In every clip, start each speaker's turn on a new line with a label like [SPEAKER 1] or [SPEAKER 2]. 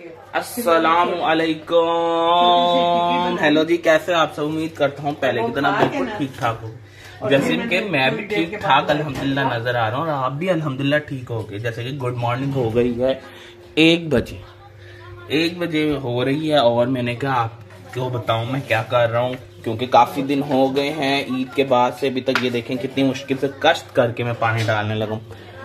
[SPEAKER 1] अस्सलाम वालेकुम। हेलो जी, कैसे आप सब? उम्मीद करता हूँ पहले की तरह बिल्कुल ठीक ठाक हो। जैसे कि मैं भी ठीक ठाक अल्हम्दुलिल्लाह नजर आ रहा हूँ और आप भी अल्हम्दुलिल्लाह ठीक हो गए। जैसे कि गुड मॉर्निंग हो गई है 1 बजे हो रही है और मैंने कहा आपको बताऊं मैं क्या कर रहा हूँ, क्योंकि काफी दिन हो गए हैं ईद के बाद से अभी तक। ये देखें कितनी मुश्किल से कष्ट करके मैं पानी डालने लगा।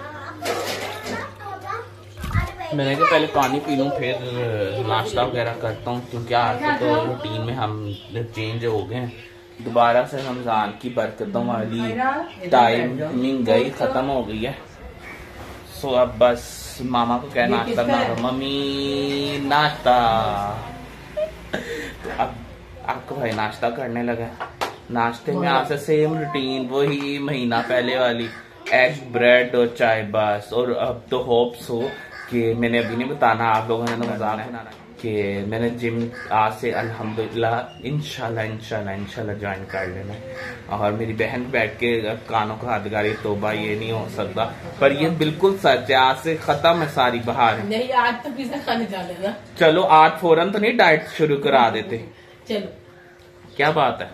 [SPEAKER 1] मैंने कहा पहले पानी पी लूँ फिर नाश्ता वगैरह करता हूँ, क्योंकि आज तो रूटीन में हम चेंज हो गए हैं। दोबारा से रमजान की बरकतों वाली टाइमिंग गई, खत्म हो गई है। सो अब बस मामा को क्या नाश्ता बना दो, मम्मी नाश्ता। तो अब आपको भाई नाश्ता करने लगा। नाश्ते में आज से सेम रूटीन, वही महीना पहले वाली, एग ब्रेड और चाय बस। और अब तो होप्स हो कि मैंने अभी नहीं बताना, आप लोगों ने तो मजाक बनाना कि मैंने जिम आज से अल्हम्दुलिल्लाह इंशाल्लाह ज्वाइन कर लेना। और मेरी बहन बैठ के कानों को हाथ लगा रही, तोबा ये नहीं हो सकता, पर ये बिल्कुल सच है। आज से खत्म है सारी बहार।
[SPEAKER 2] नहीं, आज तो पिज़्ज़ा खाने जा लेना।
[SPEAKER 1] चलो आज फौरन तो नहीं डाइट शुरू करा देते।
[SPEAKER 2] चलो
[SPEAKER 1] क्या बात है।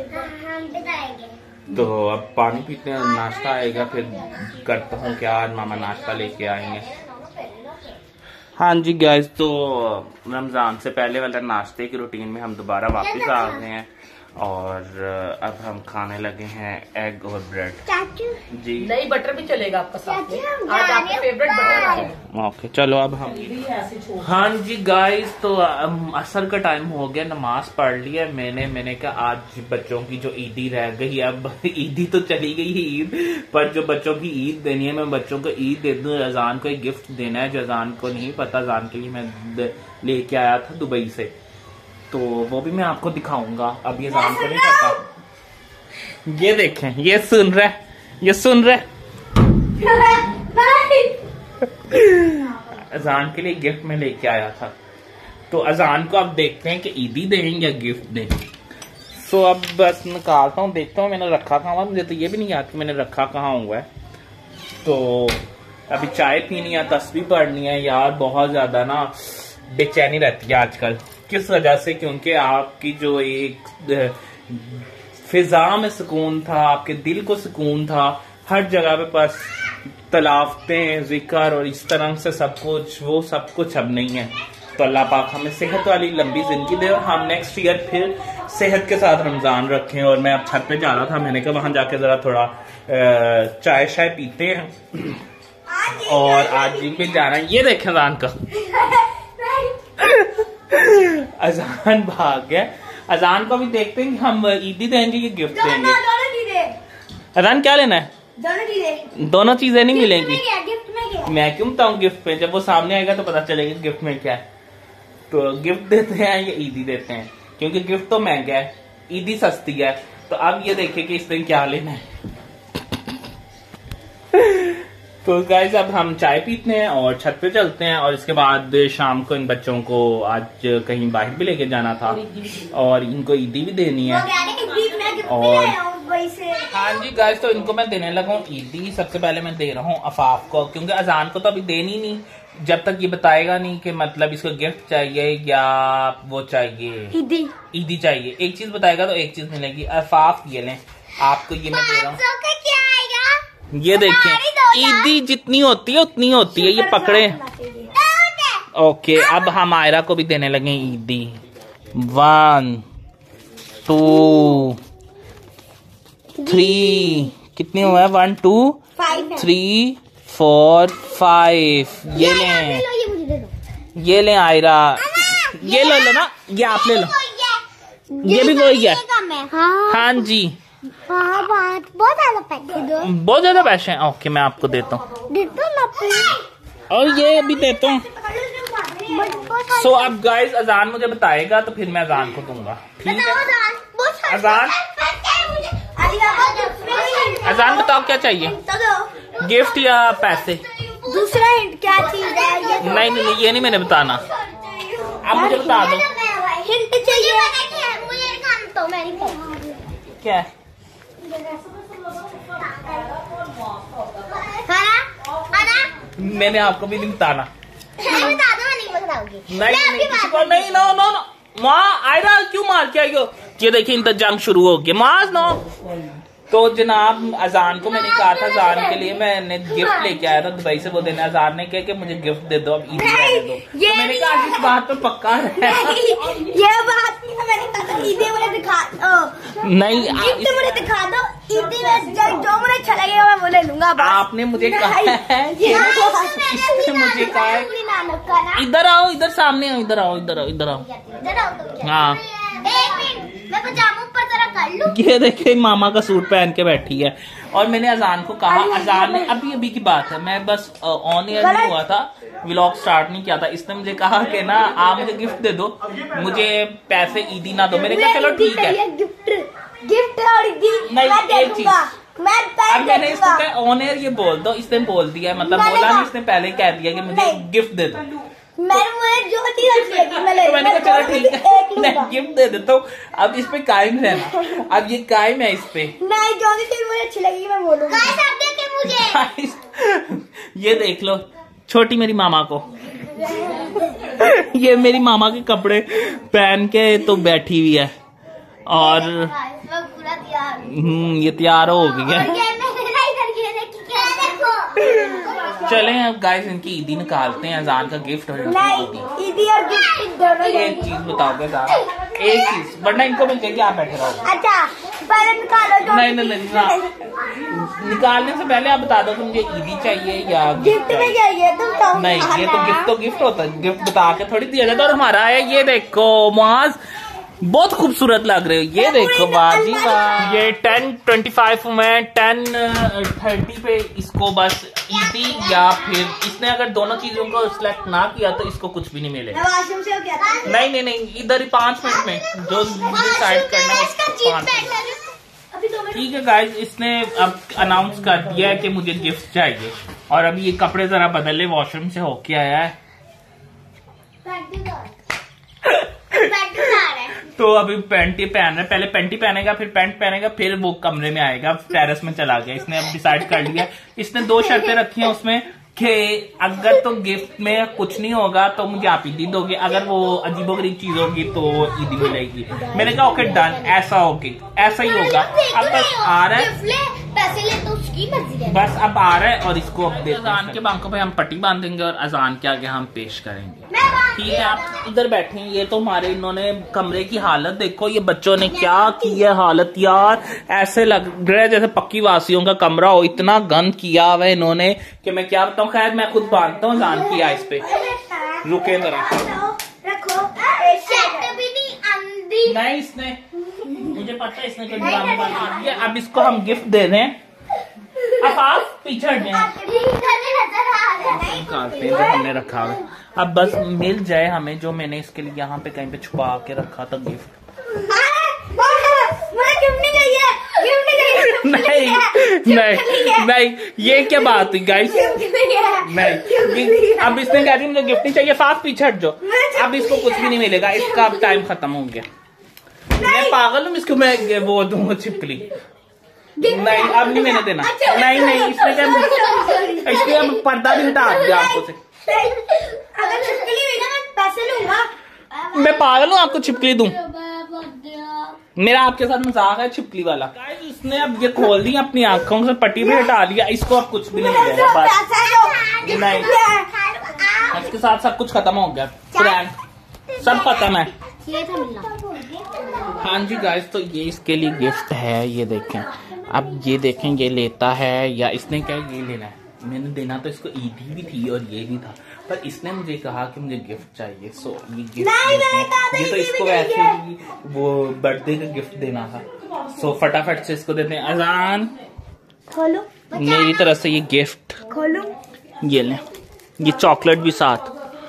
[SPEAKER 1] तो अब पानी पीते हैं, नाश्ता आएगा, फिर करता हूँ क्या। आज मामा नाश्ता लेके आएंगे। हाँ जी गाइस, तो रमजान से पहले वाला नाश्ते की रूटीन में हम दोबारा वापस आ गए हैं और अब हम खाने लगे हैं एग और ब्रेड। जी
[SPEAKER 2] नहीं, बटर भी चलेगा आपका साथ में। आज आपका फेवरेट बटर आएगा।
[SPEAKER 1] ओके चलो अब हम। हाँ जी गाइस, तो असर का टाइम हो गया, नमाज पढ़ लिया मैंने कहा आज बच्चों की जो ईदी रह गई, अब ईदी तो चली गई है ईद, पर जो बच्चों की ईद देनी है मैं बच्चों को ईद दे दूं। अजान को एक गिफ्ट देना है जो अजान को नहीं पता, अजान के लिए मैं लेके आया था दुबई से, तो वो भी मैं आपको दिखाऊंगा। अब ये अजान को नहीं पता। ये देखें, ये सुन रहे अजान के लिए गिफ्ट में लेके आया था, तो अजान को अब देखते हैं कि ईदी देंगे या गिफ्ट देंगे। सो अब बस निकालता हूँ, देखता हूँ। मैंने रखा कहाँ, मुझे तो ये भी नहीं याद कि मैंने रखा कहाँ हुआ है। तो अभी चाय पीनी है, तस्बीह पढ़नी है। यार बहुत ज्यादा ना बेचैनी रहती है आजकल। किस वजह से? क्योंकि आपकी जो एक फिजा में सुकून था, आपके दिल को सुकून था, हर जगह पे बस तलावतें, जिक्र और इस तरह से सब कुछ, वो सब कुछ अब नहीं है। तो अल्लाह पाक हमें सेहत वाली लंबी जिंदगी दे और हम नेक्स्ट ईयर फिर सेहत के साथ रमजान रखें। और मैं अब छत पे जा रहा था, मैंने कहा वहां जाके जरा थोड़ा चाय शाय पीते हैं और आज जिम पे जाना है। ये देखें अजान का अजान भाग गया। अजान को भी देखते हैं कि हम ईदी देंगे कि गिफ्ट देंगे। अजान क्या लेना है? दोनों चीजें नहीं मिलेंगी। मैं क्यों बताऊं गिफ्ट में, जब वो सामने आएगा तो पता चलेगा गिफ्ट में क्या है। तो गिफ्ट देते हैं या ईदी देते हैं, क्योंकि गिफ्ट तो महंगा है, ईदी सस्ती है। तो अब ये देखिए कि इस दिन क्या लेना है। तो गाइस अब हम चाय पीते हैं और छत पे चलते हैं, और इसके बाद शाम को इन बच्चों को आज कहीं बाहर भी लेके जाना था और इनको ईदी भी देनी है। और हाँ जी गाइस, तो इनको मैं देने लगा हूँ ईदी। सबसे पहले मैं दे रहा हूँ अफाफ को, क्योंकि अजान को तो अभी देनी नहीं जब तक ये बताएगा नहीं कि मतलब इसको गिफ्ट चाहिए या वो चाहिए, ईदी चाहिए। एक चीज बताएगा तो एक चीज मिलेगी। अफाफ ये लें, आपको ये मैं दे रहा हूँ। ये देखिए, ईदी जितनी होती है उतनी होती है, ये पकड़े। ओके, अब हम आयरा को भी देने लगे ईदी। 1 2 3 कितनी हुआ है? 1 2 3 4 5। ये लें, ये लें आयरा, ये लो ना, ये आप ले लो। ये भी वही है। हाँ जी, बहुत ज्यादा पैसे हैं। ओके मैं आपको देता हूँ, और ये भी देता हूँ। सो अब गाइस अजान मुझे बताएगा तो फिर मैं अजान को दूंगा, ठीक है? अजान बताओ क्या चाहिए, गिफ्ट या पैसे?
[SPEAKER 3] दूसरा हिंट क्या चीज है?
[SPEAKER 1] नहीं ये नहीं मैंने बताना, आप मुझे बता दो।
[SPEAKER 3] हिंट चाहिए
[SPEAKER 1] क्या है? मैंने आपको भी नहीं बताना।
[SPEAKER 3] बता दो।
[SPEAKER 1] नहीं किसी को नहीं। नो नो नो माँ आयरा क्यों मार के आई हो? ये देखिए इनका जंग शुरू हो गया। माँ नो। तो जनाब अजान को मैंने कहा था, अजान के लिए मैंने गिफ्ट लेके आया था दुबई से। वो दिन अजान ने कहा कि मुझे गिफ्ट दे दो, अब ईदी रहने दो। तो मैंने कहा इस बात पे पक्का है।
[SPEAKER 3] ये बात नहीं, मैंने कहा ईदी मुझे दिखा दो।
[SPEAKER 1] नहीं
[SPEAKER 3] गिफ्ट मुझे दिखा दो, ईदी में जो मुझे अच्छा लगेगा मैं वो ले लूंगा।
[SPEAKER 1] आपने मुझे कहा है, इसने मुझे कहा है इधर आओ, इधर सामने आओ, इधर आओ, इधर आओ, इधर आओ। हाँ ये देखे मामा का सूट पहन के बैठी है। और मैंने अजान को कहा, अजान ने अभी अभी की बात है, मैं बस ऑन एयर नहीं हुआ था, व्लॉग स्टार्ट नहीं किया था। इसने मुझे कहा कि ना आप मुझे गिफ्ट दे दो, मुझे पैसे ईदी ना दो। मैंने कहा चलो ठीक है,
[SPEAKER 3] गिफ्ट और ईदी
[SPEAKER 1] नहीं एक चीज। अब मैंने इसको ऑन एयर ये बोल दो, इसने बोल दिया, मतलब बोला नहीं, इसने पहले कह दिया कि मुझे गिफ्ट दे दो।
[SPEAKER 3] मुझे जो चीज अच्छी लगी मैं ले
[SPEAKER 1] मैंने कहा चलो ठीक है मैं गिफ्ट दे देता हूँ। अब इस पे कायम रहना, अब ये कायम है इस पे।
[SPEAKER 3] नहीं जो चीज मुझे अच्छी लगी मैं बोलूंगा।
[SPEAKER 1] ये देख लो छोटी मेरी मामा को ये मेरी मामा के कपड़े पहन के तो बैठी हुई है और ये तैयार हो गई है। चलें अब गाइस इनकी ईदी निकालते हैं, अजान का गिफ्ट और
[SPEAKER 3] ईदी और गिफ्ट दोनों।
[SPEAKER 1] एक चीज बताओगे एक चीज, वरना इनको मिल जाएगी, आप बैठे रहो।
[SPEAKER 3] अच्छा पहले निकालो।
[SPEAKER 1] नहीं निकालने से पहले आप बता दो कि मुझे ईदी चाहिए या
[SPEAKER 3] गिफ्ट में चाहिए। तुम
[SPEAKER 1] नहीं, ये तो गिफ्ट होता है, गिफ्ट बता के थोड़ी दिया जाता। और हमारा है ये देखो माज, बहुत खूबसूरत लग रहे हो। ये देखो बाजी वाह, ये 10-25 में 10-30 पे इसको बस ईदी या फिर इसने अगर दोनों चीजों को सिलेक्ट ना किया तो इसको कुछ भी नहीं मिलेगा। नहीं इधर ही 5 मिनट में जो डिसाइड करना है 5 मिनट। ठीक है गाइस, इसने अब अनाउंस कर दिया है कि मुझे गिफ्ट चाहिए। और अभी ये कपड़े जरा बदल ले, वॉशरूम से होके आया है तो अभी पैंटी पहन रहा है। पहले पैंटी पहनेगा, फिर पैंट पहनेगा, फिर वो कमरे में आएगा, टेरेस में चला गया। इसने अब डिसाइड कर लिया। इसने 2 शर्तें रखी हैं उसमें कि अगर तो गिफ्ट में कुछ नहीं होगा तो मुझे आप ईदी दोगे, अगर वो अजीबोगरीब चीज होगी तो ईदी मिलेगी। मैंने कहा ओके डन, ऐसा होगी, ऐसा ही होगा। अब बस आ रहा है,
[SPEAKER 3] पैसे ले तो उसकी मर्जी है।
[SPEAKER 1] बस अब आ रहा है और इसको अब अजान के बांकों पे हम पट्टी बांधेंगे और अजान के आगे हम पेश करेंगे। ठीक है आप इधर बैठे हैं। ये तो हमारे इन्होंने कमरे की हालत देखो, ये बच्चों ने क्या की है हालत यार, ऐसे लग रहा है जैसे पक्की वासियों का कमरा हो, इतना गंद किया हुआ है इन्होंने कि मैं क्या बताऊं। खैर मैं खुद बांधता हूँ अजान की आइस पे। रुके जरा, नहीं इसने मुझे पता है इसने ड्रामा बना दिया। अब इसको हम गिफ्ट दे रहे हैं। अब आप पीछे हमने रखा है, अब बस मिल जाए हमें जो मैंने इसके लिए यहाँ पे कहीं पे छुपा के रखा था गिफ्ट। नहीं ये क्या बात हुई गाइस, नहीं अब इसने कहा मुझे गिफ्ट नहीं चाहिए, साथ पीछे हट जाओ। अब इसको कुछ भी नहीं मिलेगा, इसका अब टाइम खत्म हो गया। मैं पागल हूँ, इसको मैं वो दूंगा छिपकली। नहीं अब नहीं मैंने देना। नहीं इसने क्या, इसके अब पर्दा भी हटा दिया आंखों से।
[SPEAKER 3] अगर छिपकली हुई ना मैं पैसे लूंगा।
[SPEAKER 1] मैं पागल हूँ आपको छिपकली दूं? मेरा आपके साथ मजाक है छिपकली वाला। इसने अब ये खोल दी अपनी आंखों से, पट्टी भी हटा लिया, इसको अब कुछ भी नहीं मिलेगा। बस नहीं, इसके साथ सब कुछ खत्म हो गया, प्रैंक सब खत्म है। हाँ जी गाइस, तो ये इसके लिए गिफ्ट है, ये देखें। अब ये देखें ये लेता है या इसने क्या ये लेना है। मैंने देना तो इसको ईदी भी थी और ये भी था, पर इसने मुझे कहा कि मुझे गिफ्ट चाहिए। सो ये गिफ्ट ये तो इसको वैसे ही वो बर्थडे का गिफ्ट देना था। सो फटाफट से इसको देते हैं। अजान
[SPEAKER 3] खोलो,
[SPEAKER 1] मेरी तरफ से ये गिफ्ट
[SPEAKER 3] खोलो,
[SPEAKER 1] ये ले, ये चॉकलेट भी साथ।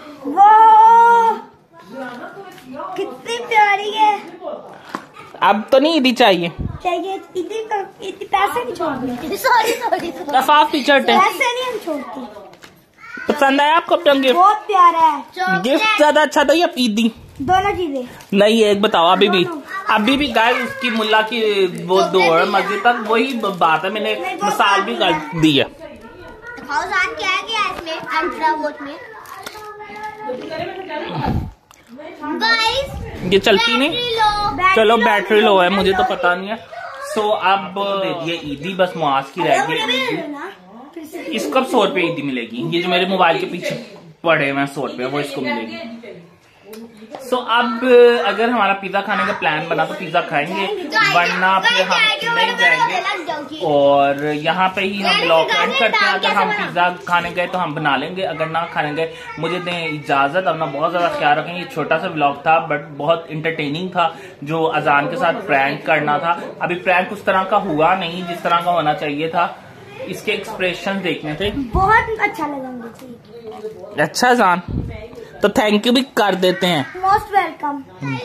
[SPEAKER 3] कितनी प्यारी है।
[SPEAKER 1] अब तो नहीं ईदी चाहिए,
[SPEAKER 3] इतनी पैसे नहीं छोड़ती। सॉरी
[SPEAKER 1] साफ टी शर्ट है,
[SPEAKER 3] पैसे नहीं हम छोड़ती।
[SPEAKER 1] पसंद आया आपको अपना गिफ्ट?
[SPEAKER 3] बहुत प्यारा है।
[SPEAKER 1] गिफ्ट ज्यादा अच्छा था या ईदी?
[SPEAKER 3] दोनों चीजें।
[SPEAKER 1] नहीं एक बताओ, अभी भी गाइस उसकी मुल्ला की वो दौड़ मस्जिद तक वही बात है, मैंने मिसाल भी कर दी है।
[SPEAKER 3] क्या इसमें
[SPEAKER 1] ये चलती नहीं, चलो बैटरी लो है, मुझे तो पता नहीं है। सो अब दे दिए ईदी, बस मुआज की रह गई। इसको अब 100 रुपये ईदी मिलेगी। ये जो मेरे मोबाइल के पीछे पड़े हुए 100 रुपये, वो इसको मिलेगी। सो अब अगर हमारा पिज्जा खाने का प्लान बना तो पिज्जा खाएंगे, वरना फिर हम नहीं जाएंगे। और यहाँ पे ही हम ब्लॉग एंड करते हैं। अगर हम पिज्जा खाने गए तो हम बना लेंगे, अगर ना खाने गए मुझे दें इजाजत। अपना बहुत ज्यादा ख्याल रखें। ये छोटा सा ब्लॉग था बट बहुत इंटरटेनिंग था, जो अजान के साथ प्रैंक करना था। अभी प्रैंक उस तरह का हुआ नहीं जिस तरह का होना चाहिए था। इसके एक्सप्रेशन देखने थे,
[SPEAKER 3] बहुत अच्छा लगा मुझे।
[SPEAKER 1] अच्छा अजान, तो थैंक यू भी कर देते हैं।
[SPEAKER 3] Most welcome.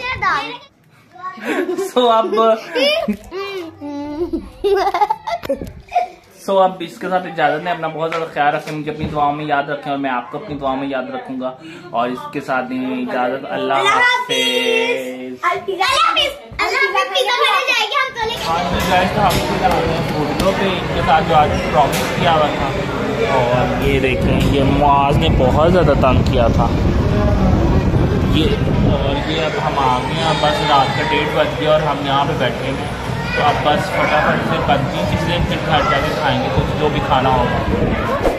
[SPEAKER 1] सो अब इसके साथ इजाजत है। अपना बहुत ज्यादा ख्याल रखें, मुझे अपनी दुआओं में याद रखें और मैं आपको अपनी दुआओं में याद रखूंगा। और इसके साथ ही इजाजत, अल्लाह हाफिज़। फोटो पे इनके साथ जो आज प्रॉमिस किया हुआ था। और ये देखें, ये मुआज ने बहुत ज्यादा तंग किया था ये। और ये अब हम आ गए हैं, बस रात का 1:30 बज गया और हम यहाँ पे बैठे हैं। तो अब बस फटाफट से बनती चीज़ें फिर घर जाके खाएंगे कुछ जो भी खाना होगा।